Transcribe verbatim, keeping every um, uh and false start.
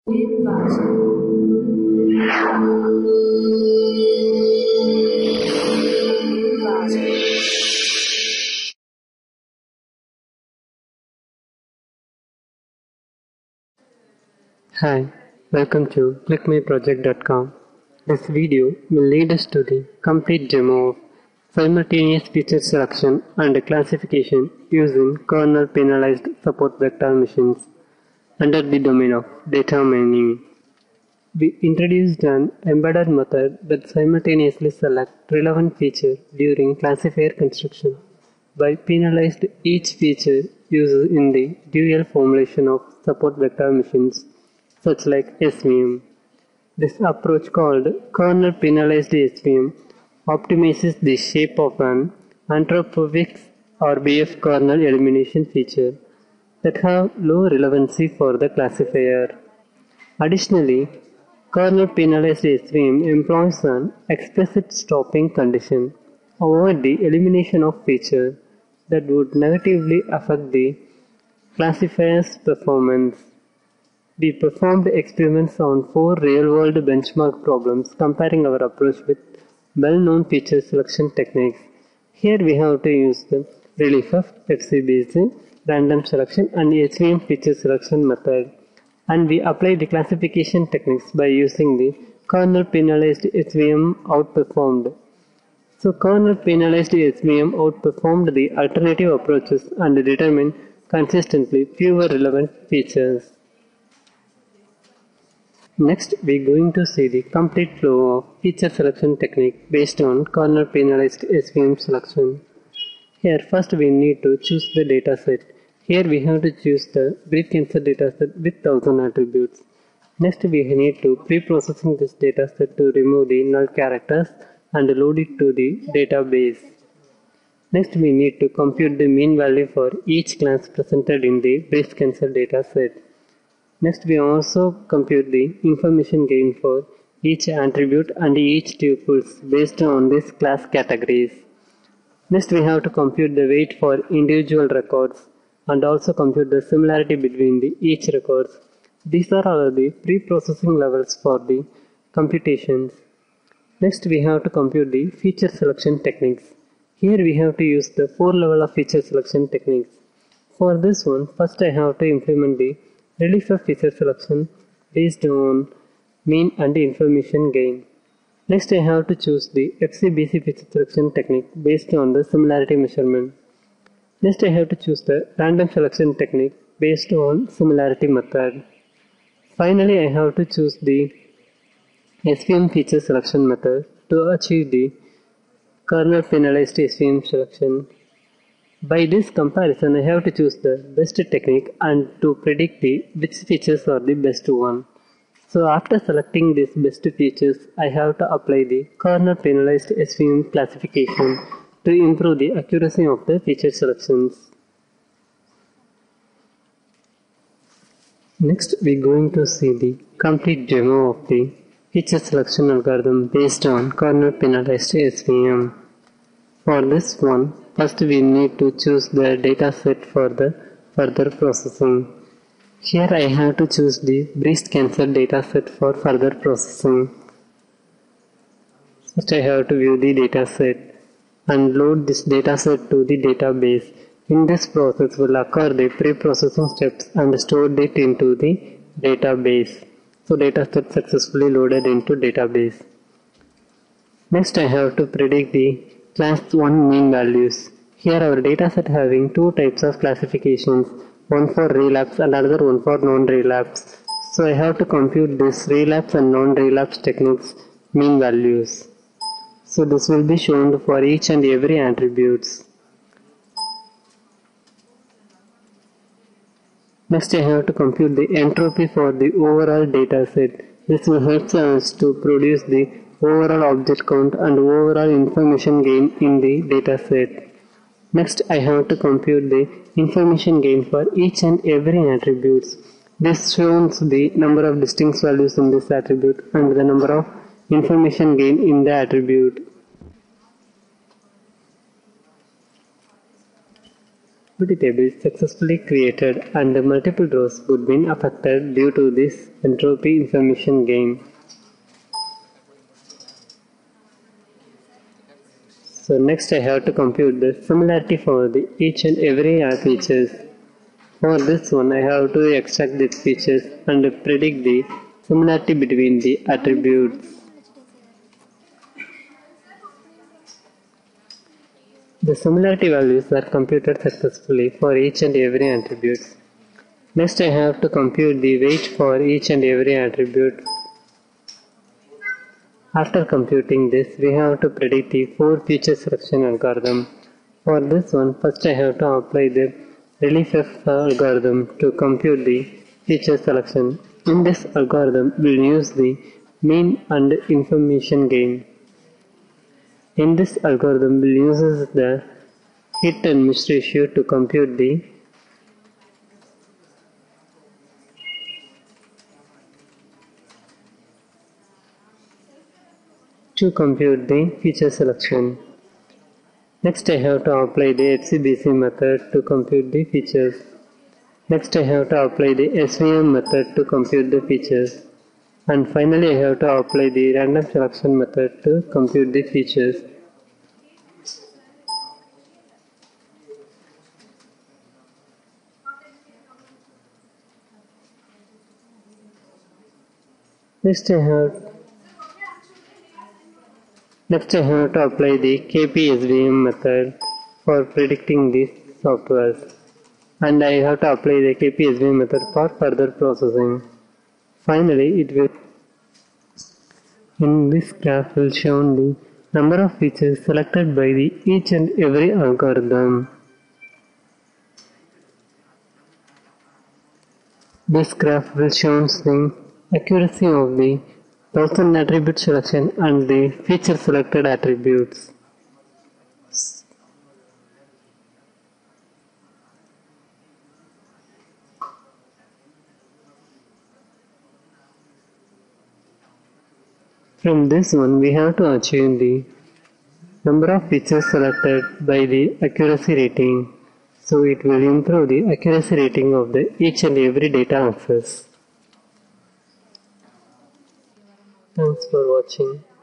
Hi, welcome to click my project dot com. This video will lead us to the complete demo of simultaneous feature selection and classification using kernel penalized support vector machines under the domain of data mining. We introduced an embedded method that simultaneously selects relevant feature during classifier construction by penalized each feature used in the dual formulation of support vector machines such like S V M. This approach called kernel penalized S V M optimizes the shape of an anthropovics or B F kernel elimination feature that have low relevancy for the classifier. Additionally, kernel penalized S V M employs an explicit stopping condition to avoid the elimination of features that would negatively affect the classifier's performance. We performed experiments on four real-world benchmark problems comparing our approach with well-known feature selection techniques. Here we have to use the ReliefF, F C B C, random selection and H V M feature selection method. And we apply the classification techniques by using the kernel penalized H V M outperformed. So kernel penalized H V M outperformed the alternative approaches and determined consistently fewer relevant features. Next, we are going to see the complete flow of feature selection technique based on kernel penalized S V M selection. Here first we need to choose the dataset. Here we have to choose the breast cancer dataset with one thousand attributes. Next we need to pre-processing this dataset to remove the null characters and load it to the database. Next we need to compute the mean value for each class presented in the breast cancer dataset. Next we also compute the information gain for each attribute and each tuples based on these class categories. Next we have to compute the weight for individual records and also compute the similarity between the each records. These are all the pre-processing levels for the computations. Next we have to compute the feature selection techniques. Here we have to use the four level of feature selection techniques. For this one, first I have to implement the ReliefF feature selection based on mean and information gain. Next I have to choose the F C B C feature selection technique based on the similarity measurement. Next I have to choose the random selection technique based on similarity method. Finally I have to choose the S V M feature selection method to achieve the kernel penalized S V M selection. By this comparison I have to choose the best technique and to predict the which features are the best one. So after selecting these best features, I have to apply the kernel penalized S V M classification to improve the accuracy of the feature selections. Next we are going to see the complete demo of the feature selection algorithm based on kernel penalized S V M. For this one, first we need to choose the dataset for the further processing. Here I have to choose the breast cancer dataset for further processing. First I have to view the dataset and load this dataset to the database. In this process will occur the pre-processing steps and store it into the database. So dataset successfully loaded into database. Next I have to predict the class one mean values. Here our dataset having two types of classifications, one for relapse and another one for non-relapse. So I have to compute this relapse and non-relapse techniques mean values. So this will be shown for each and every attributes. Next I have to compute the entropy for the overall dataset. This will help us to produce the overall object count and overall information gain in the dataset. Next I have to compute the information gain for each and every attributes. This shows the number of distinct values in this attribute and the number of information gain in the attribute. Empty table is successfully created and multiple rows would be affected due to this entropy information gain. So next I have to compute the similarity for the each and every features. For this one I have to extract these features and predict the similarity between the attributes. The similarity values are computed successfully for each and every attribute. Next I have to compute the weight for each and every attribute. After computing this, we have to predict the four feature selection algorithm. For this one, first I have to apply the relief F algorithm to compute the feature selection. In this algorithm, we will use the mean and information gain. In this algorithm, we will use the hit and miss ratio to compute the to compute the feature selection. Next I have to apply the H C B C method to compute the features. Next I have to apply the S V M method to compute the features. And finally I have to apply the random selection method to compute the features. Next I have Next I have to apply the K P S V M method for predicting these softwares. And I have to apply the K P S V M method for further processing. Finally, it will in this graph will show the number of features selected by the each and every algorithm. This graph will show the accuracy of the thousand attribute selection and the feature selected attributes. From this one we have to achieve the number of features selected by the accuracy rating. So it will improve the accuracy rating of the each and every data access. Thanks for watching.